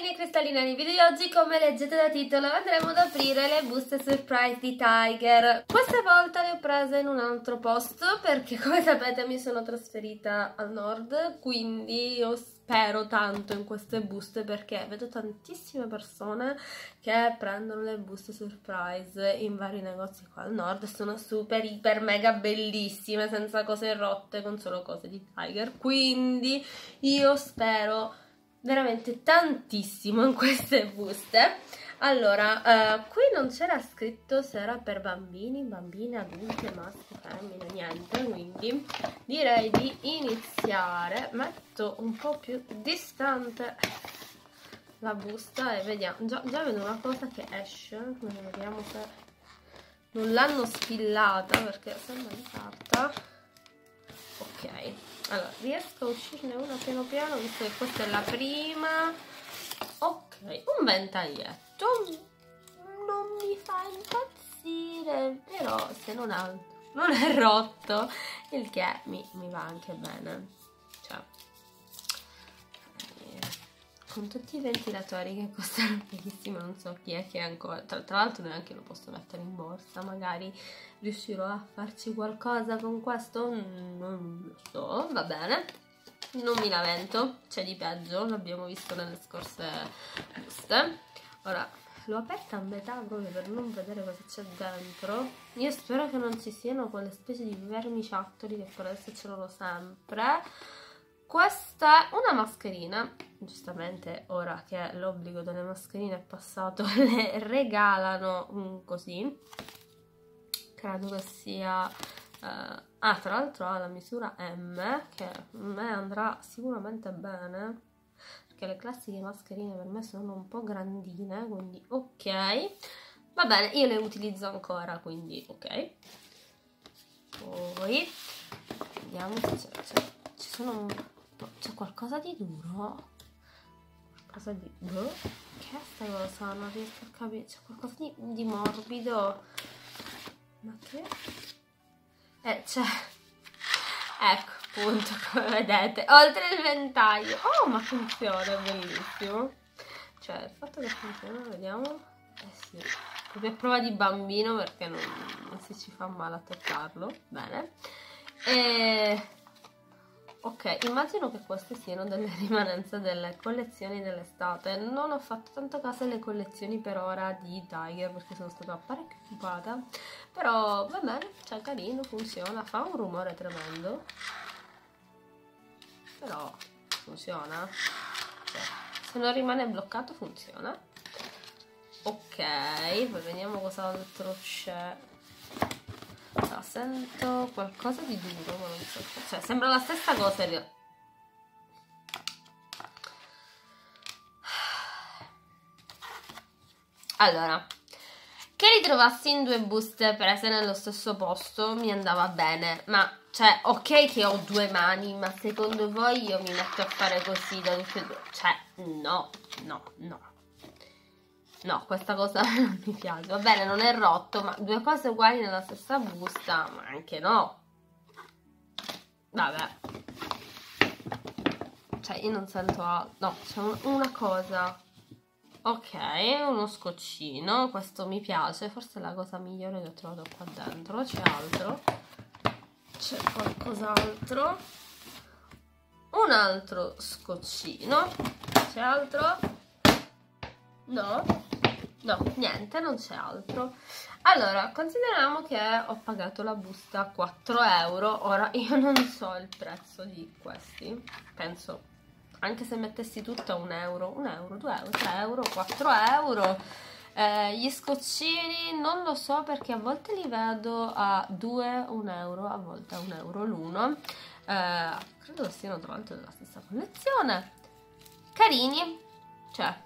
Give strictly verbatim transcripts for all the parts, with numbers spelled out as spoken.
cristallini e cristalline, nel video di oggi, come leggete da titolo, andremo ad aprire le buste surprise di Tiger. Questa volta le ho prese in un altro posto perché, come sapete, mi sono trasferita al nord, quindi io spero tanto in queste buste perché vedo tantissime persone che prendono le buste surprise in vari negozi qua al nord e sono super iper mega bellissime, senza cose rotte, con solo cose di Tiger, quindi io spero veramente tantissimo in queste buste. Allora, uh, qui non c'era scritto se era per bambini, bambine, adulti, maschi, femmine, niente, quindi direi di iniziare. Metto un po' più distante la busta e vediamo, già, già vedo una cosa che esce, vediamo se non l'hanno spillata perché sembra di carta. Ok, allora riesco a uscirne una piano piano visto che questa è la prima. Ok, un ventaglietto non mi fa impazzire, però se non altro non è rotto, il che mi, mi va anche bene, cioè con tutti i ventilatori che costano pochissimo, non so chi è che ancora, tra, tra l'altro neanche lo posso mettere in borsa, magari riuscirò a farci qualcosa con questo, non lo so, va bene, non mi lamento, c'è di peggio, l'abbiamo visto nelle scorse buste. Ora l'ho aperta a metà proprio per non vedere cosa c'è dentro. Io spero che non ci siano quelle specie di vermiciattoli che per adesso ce l'ho sempre. Questa è una mascherina, giustamente ora che l'obbligo delle mascherine è passato le regalano um, così, credo che sia, uh, ah tra l'altro ha la misura M, che a me andrà sicuramente bene, perché le classiche mascherine per me sono un po' grandine, quindi ok, va bene, io le utilizzo ancora, quindi ok. Poi, vediamo se c'è, ci sono un c'è qualcosa di duro, qualcosa di boh, che è sta cosa? Non riesco a capire, c'è qualcosa di, di morbido, ma che eh c'è, ecco appunto, come vedete, oltre il ventaglio. Oh, ma funziona, è bellissimo, cioè il fatto che funziona, vediamo, eh sì, proprio a prova di bambino perché non, non si ci fa male a toccarlo, bene. E ok, immagino che queste siano delle rimanenze delle collezioni dell'estate. Non ho fatto tanto caso alle collezioni per ora di Tiger perché sono stata parecchio occupata. Però va bene, cioè carino, funziona, fa un rumore tremendo. Però funziona. Cioè, se non rimane bloccato funziona. Ok, poi vediamo cos'altro c'è. No, sento qualcosa di duro, ma non so, cioè sembra la stessa cosa in realtà. Allora, che li trovassi in due buste prese nello stesso posto mi andava bene, ma cioè ok che ho due mani, ma secondo voi io mi metto a fare così da tutte e due? Cioè no, no, no. No, questa cosa non mi piace. Va bene, non è rotto, ma due cose uguali nella stessa busta, ma anche no. Vabbè. Cioè, io non sento altro. No, c'è un, una cosa. Ok, uno scoccino. Questo mi piace. Forse è la cosa migliore che ho trovato qua dentro. C'è altro. C'è qualcos'altro. Un altro scoccino. C'è altro? No? No, niente, non c'è altro. Allora, consideriamo che ho pagato la busta quattro euro. Ora, io non so il prezzo di questi. Penso, anche se mettessi tutto a un euro, un euro, due euro, tre euro, quattro euro. Eh, gli scoccini non lo so perché a volte li vedo a due, un euro, a volte a un euro l'uno. Eh, credo che siano tra l'altro della stessa collezione. Carini, cioè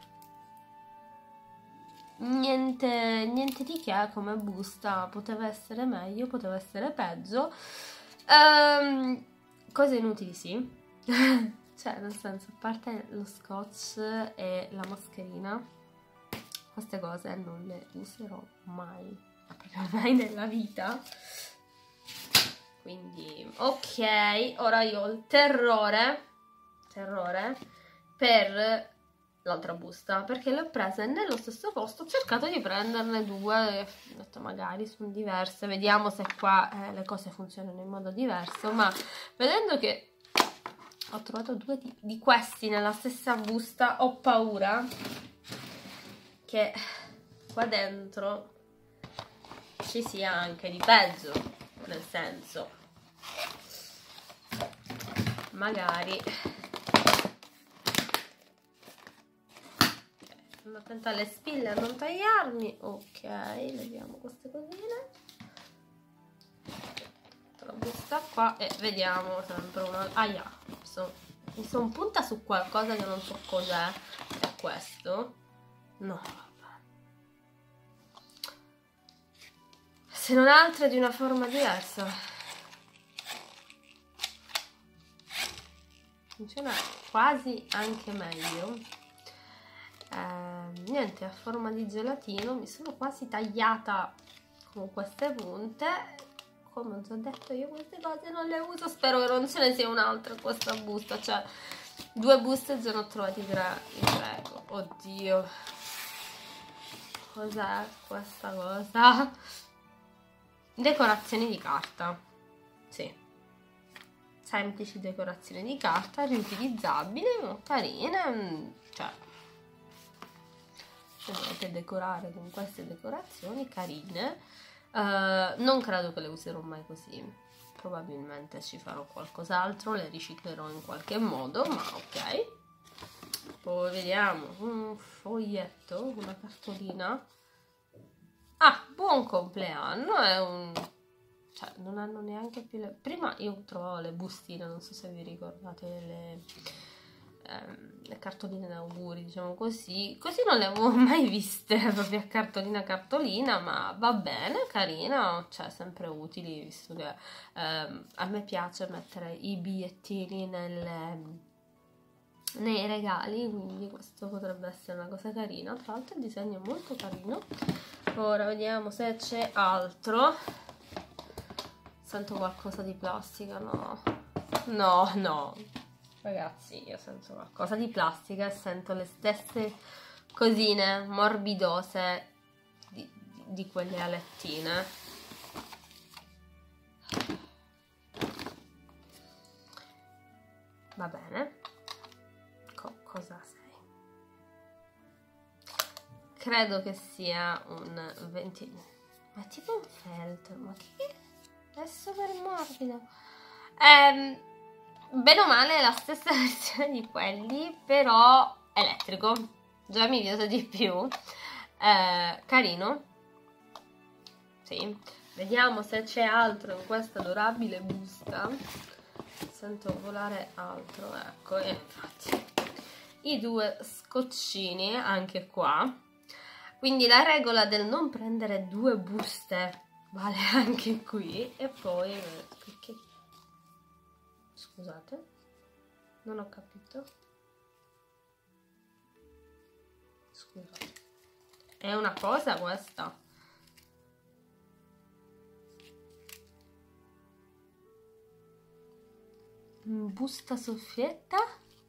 Niente, niente di che come busta, poteva essere meglio, poteva essere peggio. Um, cose inutili, sì. Cioè, nel senso, a parte lo scotch e la mascherina, queste cose non le userò mai, proprio mai nella vita. Quindi, ok, ora io ho il terrore, terrore per l'altra busta, perché le ho prese nello stesso posto, ho cercato di prenderne due, ho detto magari sono diverse, vediamo se qua eh, le cose funzionano in modo diverso, ma vedendo che ho trovato due di, di questi nella stessa busta, ho paura che qua dentro ci sia anche di peggio, nel senso, magari, sono attenta alle spille a non tagliarmi, ok, leviamo queste cosine, la busta qua e vediamo sempre una, aia, so, mi sono punta su qualcosa che non so cos'è, è questo, no, se non altro è di una forma diversa. Funziona quasi anche meglio. Eh, niente, a forma di gelatino, mi sono quasi tagliata con queste punte. Come ho già detto, io queste cose non le uso, spero che non ce ne sia un'altra in questa busta, cioè due buste già ne ho trovati tre, vi prego. Oddio, cos'è questa cosa? Decorazioni di carta, sì, semplici decorazioni di carta, riutilizzabili, carine, cioè se volete decorare con queste decorazioni carine, uh, non credo che le userò mai così, probabilmente ci farò qualcos'altro, le riciclerò in qualche modo, ma ok. Poi vediamo, un foglietto, una cartolina. Ah, buon compleanno, è un... cioè non hanno neanche più le... Prima io trovavo le bustine, non so se vi ricordate le, ehm, le cartoline d'auguri, diciamo così. Così non le avevo mai viste, proprio a cartolina cartolina, ma va bene, carina, cioè sempre utili, visto che ehm, a me piace mettere i bigliettini nelle... nei regali, quindi questo potrebbe essere una cosa carina. Tra l'altro il disegno è molto carino. Ora vediamo se c'è altro. Sento qualcosa di plastica, no, no, no, ragazzi, io sento qualcosa di plastica e sento le stesse cosine morbidose di, di, di quelle alettine. Va bene. Co- cosa sei? Credo che sia un ventilatore, ma tipo un feltro, ma che è super morbido. Ehm, bene o male è la stessa versione di quelli, però elettrico, già mi piace di più. Eh, carino, sì. Vediamo se c'è altro in questa adorabile busta. Sento volare altro, ecco, e infatti i due scoccini anche qua. Quindi la regola del non prendere due buste vale anche qui. E poi che... scusate, non ho capito. Scusate, è una cosa questa? Busta soffietta,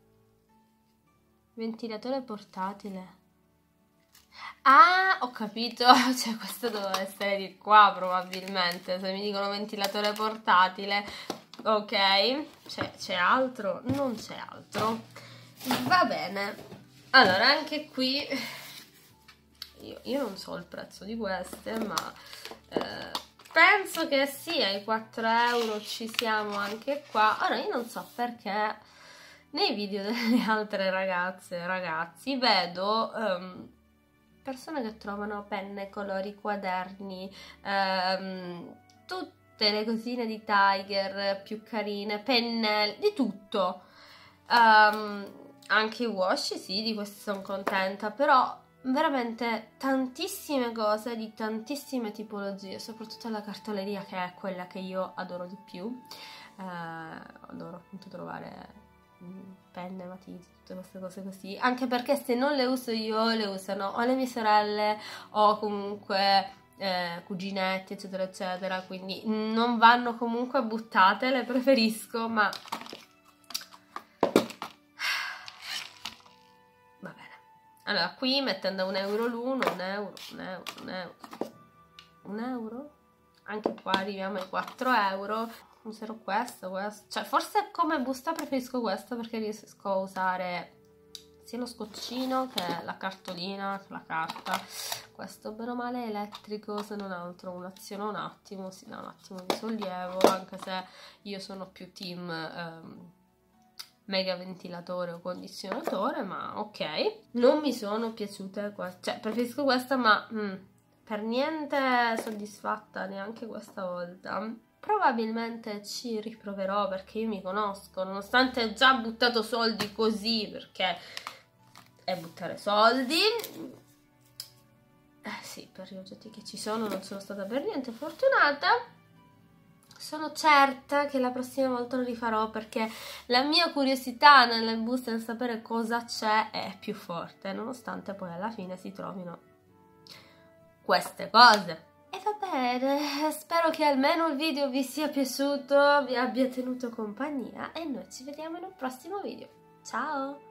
ventilatore portatile. Ah, ho capito, cioè questo doveva essere di qua probabilmente, se mi dicono ventilatore portatile, ok, c'è altro? Non c'è altro, va bene. Allora, anche qui, io, io non so il prezzo di queste, ma eh, penso che sì, ai quattro euro ci siamo anche qua. Ora, io non so perché nei video delle altre ragazze e ragazzi vedo... Um, persone che trovano penne, colori, quaderni, ehm, tutte le cosine di Tiger più carine, pennelli, di tutto. Um, anche i washi, sì, di questi sono contenta, però veramente tantissime cose di tantissime tipologie, soprattutto la cartoleria, che è quella che io adoro di più. Eh, adoro appunto trovare penne, matite, tutte queste cose così, anche perché se non le uso io le usano o le mie sorelle o comunque eh, cuginetti eccetera eccetera, quindi non vanno comunque buttate, le preferisco, ma va bene. Allora, qui mettendo un euro l'uno, un euro, un euro, un euro, un euro, anche qua arriviamo ai quattro euro. Userò questo, questo, cioè forse come busta preferisco questo perché riesco a usare sia lo scoccino che la cartolina, che la carta. Questo bene o male è elettrico, se non altro un'azione un attimo, si dà un attimo di sollievo, anche se io sono più team ehm, mega ventilatore o condizionatore, ma ok. Non mi sono piaciute queste, cioè preferisco questa, ma mm, per niente soddisfatta neanche questa volta. Probabilmente ci riproverò perché io mi conosco, nonostante ho già buttato soldi così, perché è buttare soldi. Eh sì, per gli oggetti che ci sono non sono stata per niente fortunata. Sono certa che la prossima volta lo rifarò perché la mia curiosità nelle buste nel sapere cosa c'è è più forte, nonostante poi alla fine si trovino queste cose. E va bene, spero che almeno il video vi sia piaciuto, vi abbia tenuto compagnia e noi ci vediamo in un prossimo video. Ciao!